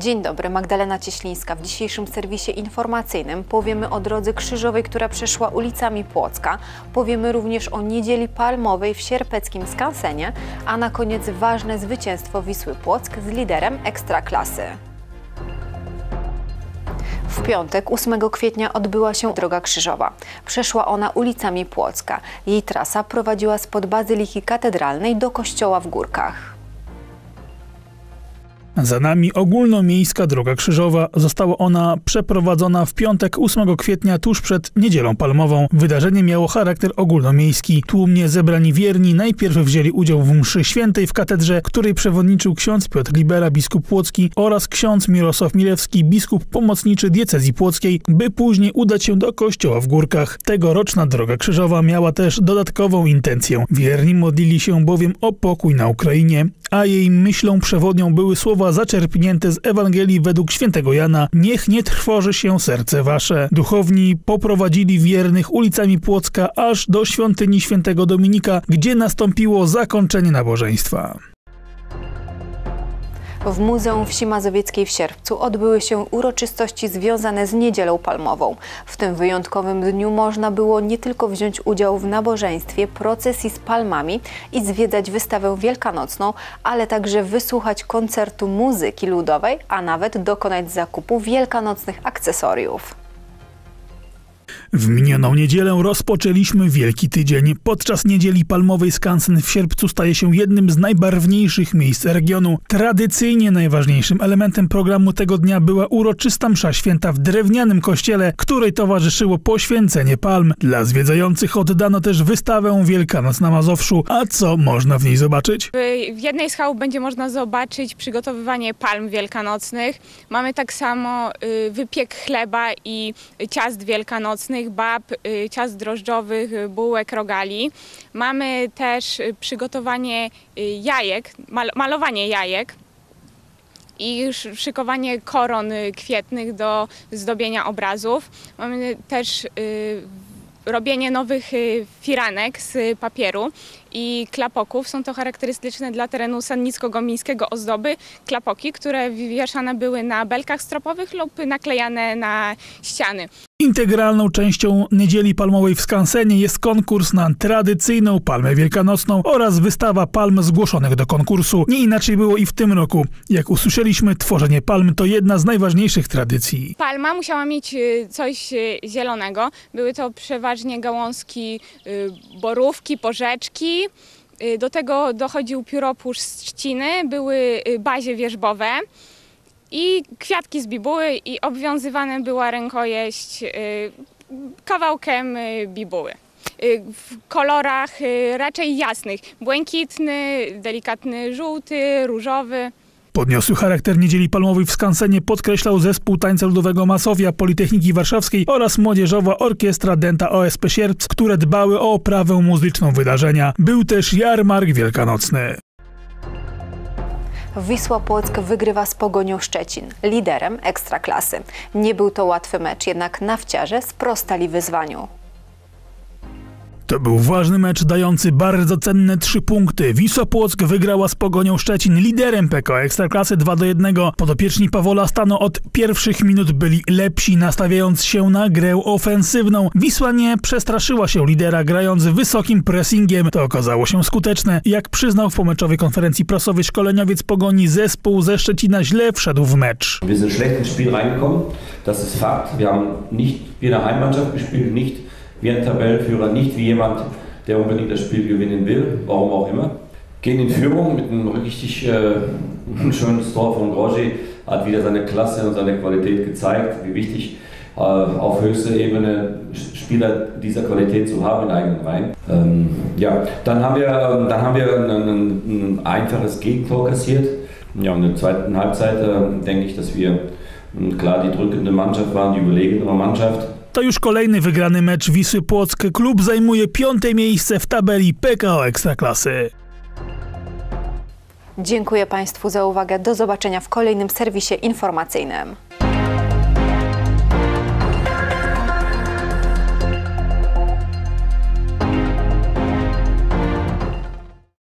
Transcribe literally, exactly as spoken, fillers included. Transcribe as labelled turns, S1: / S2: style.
S1: Dzień dobry, Magdalena Cieślińska. W dzisiejszym serwisie informacyjnym powiemy o drodze krzyżowej, która przeszła ulicami Płocka. Powiemy również o Niedzieli Palmowej w sierpeckim skansenie, a na koniec ważne zwycięstwo Wisły Płock z liderem Ekstraklasy. W piątek, ósmego kwietnia, odbyła się droga krzyżowa. Przeszła ona ulicami Płocka. Jej trasa prowadziła spod Bazyliki Katedralnej do kościoła w Górkach.
S2: Za nami ogólnomiejska droga krzyżowa. Została ona przeprowadzona w piątek ósmego kwietnia tuż przed Niedzielą Palmową. Wydarzenie miało charakter ogólnomiejski. Tłumnie zebrani wierni najpierw wzięli udział w mszy świętej w katedrze, której przewodniczył ksiądz Piotr Libera, biskup płocki, oraz ksiądz Mirosław Milewski, biskup pomocniczy diecezji płockiej, by później udać się do kościoła w Górkach. Tegoroczna droga krzyżowa miała też dodatkową intencję. Wierni modlili się bowiem o pokój na Ukrainie, a jej myślą przewodnią były słowa zaczerpnięte z Ewangelii według świętego Jana: niech nie trwoży się serce wasze. Duchowni poprowadzili wiernych ulicami Płocka aż do świątyni świętego Dominika, gdzie nastąpiło zakończenie nabożeństwa.
S1: W Muzeum Wsi Mazowieckiej w Sierpcu odbyły się uroczystości związane z Niedzielą Palmową. W tym wyjątkowym dniu można było nie tylko wziąć udział w nabożeństwie, procesji z palmami i zwiedzać wystawę wielkanocną, ale także wysłuchać koncertu muzyki ludowej, a nawet dokonać zakupu wielkanocnych akcesoriów.
S2: W minioną niedzielę rozpoczęliśmy Wielki Tydzień. Podczas Niedzieli Palmowej skansen w Sierpcu staje się jednym z najbarwniejszych miejsc regionu. Tradycyjnie najważniejszym elementem programu tego dnia była uroczysta msza święta w drewnianym kościele, której towarzyszyło poświęcenie palm. Dla zwiedzających oddano też wystawę Wielkanoc na Mazowszu. A co można w niej zobaczyć?
S3: W jednej z chałup będzie można zobaczyć przygotowywanie palm wielkanocnych. Mamy tak samo wypiek chleba i ciast wielkanocnych, bab, ciast drożdżowych, bułek, rogali. Mamy też przygotowanie jajek, mal malowanie jajek i szykowanie koron kwietnych do zdobienia obrazów. Mamy też y, robienie nowych firanek z papieru i klapoków. Są to charakterystyczne dla terenu sannicko-gomińskiego ozdoby klapoki, które wieszane były na belkach stropowych lub naklejane na ściany.
S2: Integralną częścią Niedzieli Palmowej w skansenie jest konkurs na tradycyjną palmę wielkanocną oraz wystawa palm zgłoszonych do konkursu. Nie inaczej było i w tym roku. Jak usłyszeliśmy, tworzenie palm to jedna z najważniejszych tradycji.
S3: Palma musiała mieć coś zielonego. Były to przeważnie gałązki borówki, porzeczki. Do tego dochodził pióropusz z trzciny, były bazie wierzbowe i kwiatki z bibuły, i obwiązywana była rękojeść kawałkiem bibuły. W kolorach raczej jasnych: błękitny, delikatny żółty, różowy.
S2: Podniosły charakter Niedzieli Palmowej w skansenie podkreślał zespół tańca ludowego Masowia Politechniki Warszawskiej oraz młodzieżowa orkiestra Denta O S P Sierpc, które dbały o oprawę muzyczną wydarzenia. Był też jarmark wielkanocny.
S1: Wisła Płock wygrywa z Pogonią Szczecin, liderem Ekstraklasy. Nie był to łatwy mecz, jednak nawciarze sprostali wyzwaniu.
S2: To był ważny mecz dający bardzo cenne trzy punkty. Wisła Płock wygrała z Pogonią Szczecin, liderem P K O Ekstraklasy dwa do jednego. Podopieczni Pawola Stano od pierwszych minut byli lepsi, nastawiając się na grę ofensywną. Wisła nie przestraszyła się lidera, grając wysokim pressingiem. To okazało się skuteczne. Jak przyznał w pomeczowej konferencji prasowej szkoleniowiec Pogoni, zespół ze Szczecina źle wszedł w mecz.
S4: Wir sind schlecht ins Spiel reingekommen. Das ist Fakt. Wir haben nicht wie eine Heimmannschaft gespielt, nicht wie ein Tabellenführer, nicht wie jemand, der unbedingt das Spiel gewinnen will, warum auch immer. Gehen in Führung mit einem richtig äh, schönes Tor von Grozi, hat wieder seine Klasse und seine Qualität gezeigt, wie wichtig äh, auf höchster Ebene Spieler dieser Qualität zu haben in eigenen Reihen. Ähm, ja, dann haben wir, dann haben wir ein, ein, ein einfaches Gegentor kassiert. Ja, und in der zweiten Halbzeit äh, denke ich, dass wir äh, klar die drückende Mannschaft waren, die überlegenere Mannschaft.
S2: To już kolejny wygrany mecz Wisły Płock. Klub zajmuje piąte miejsce w tabeli P K O Ekstraklasy.
S1: Dziękuję Państwu za uwagę. Do zobaczenia w kolejnym serwisie informacyjnym.